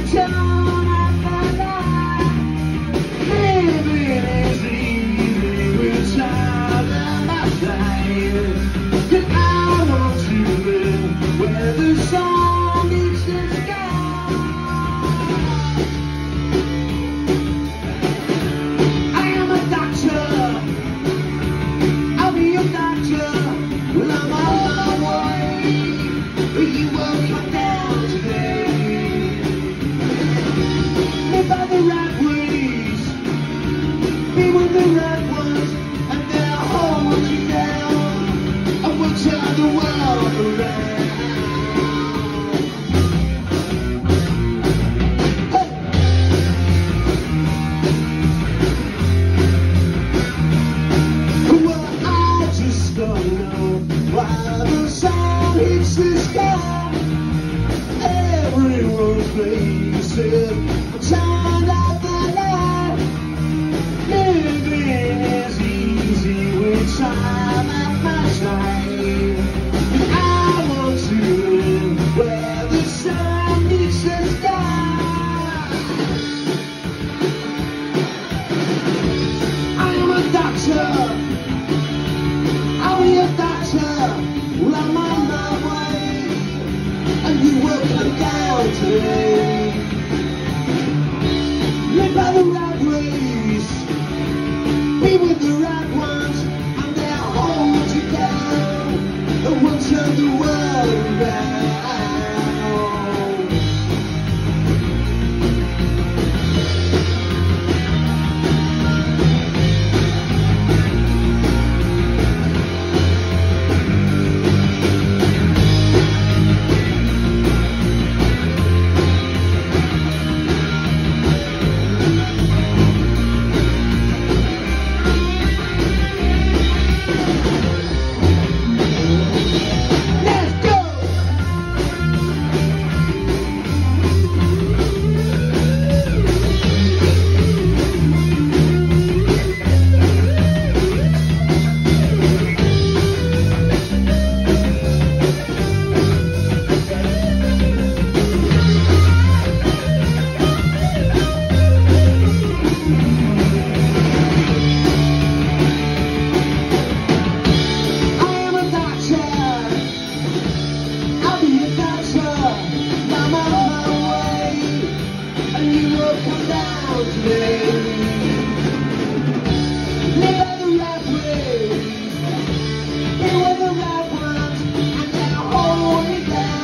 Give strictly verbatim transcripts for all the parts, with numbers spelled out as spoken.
turn out the light. Living is easy with child at my side. And I want to live where the sun meets the sky. I am a doctor, I'll be your doctor. Well, I'm on my way, you will come down today. Live by the right ways, be with the right ones, and they'll hold you down, and we'll turn the world around. While the sun hits the sky, everyone's facing turned out the light. Living is easy with time at my side. And I want to live where the sun hits the sky. I am a doctor, I'll be a doctor. Well, I'm on my way, and you will come down today. Live by the right ways, be with the right ones, and they'll hold you down, and we'll turn the world around.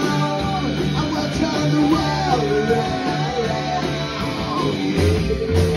Yeah.